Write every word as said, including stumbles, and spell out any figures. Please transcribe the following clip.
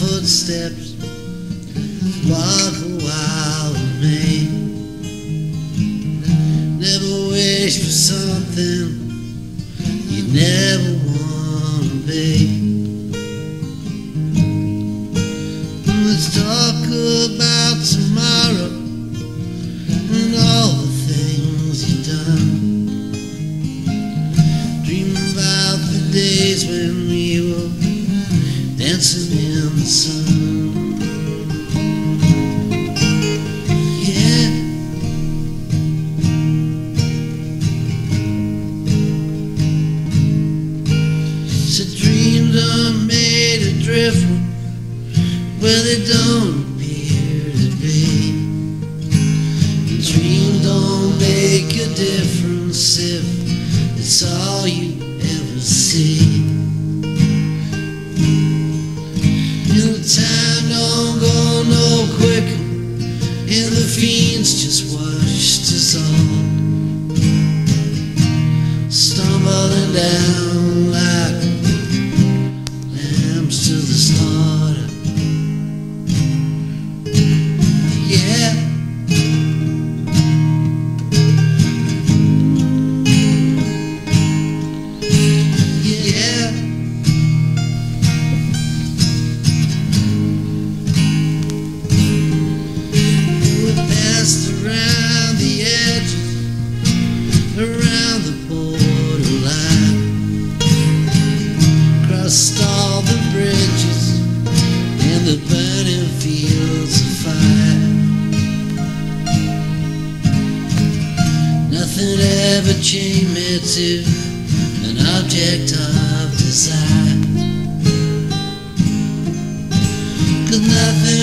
footsteps walk a while with me. Never wish for something you never wanna be. Let's talk about tomorrow and all the things you've done. Dream about the days when we were dancing in the sun. Yeah. So dreams are made of driftwood where they don't appear to be. And dreams don't make a difference if it's all you ever see. And time don't go no quicker, and the fiends just watched us all stumbling down like lambs to the slaughter. Yeah. Yeah. We passed around the edges, around the borderline, crossed all the bridges and the burning fields of fire. Nothing ever chained me to an object of desire, 'cause nothing